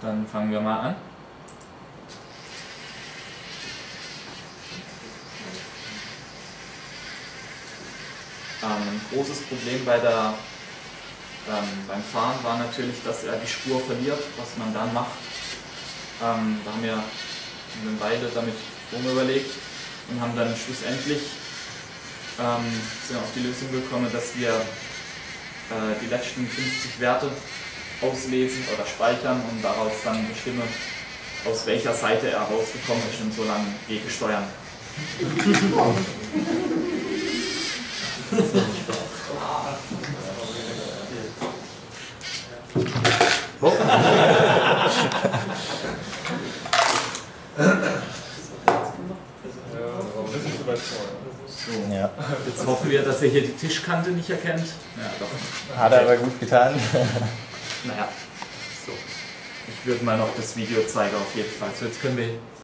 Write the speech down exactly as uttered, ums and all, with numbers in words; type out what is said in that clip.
Dann fangen wir mal an. Ähm, ein großes Problem bei der, ähm, beim Fahren war natürlich, dass er die Spur verliert, was man dann macht. Ähm, da haben wir eine Weile damit rumüberlegt und haben dann schlussendlich ähm, sind auf die Lösung gekommen, dass wir äh, die letzten fünfzig Werte auslesen oder speichern und daraus dann bestimmen, aus welcher Seite er rausgekommen ist und so lange gegesteuern. Oh. So. Ja. Jetzt hoffen wir, dass er hier die Tischkante nicht erkennt. Ja, doch. Hat er aber gut getan. Naja, so. Ich würde mal noch das Video zeigen auf jeden Fall. So, jetzt können wir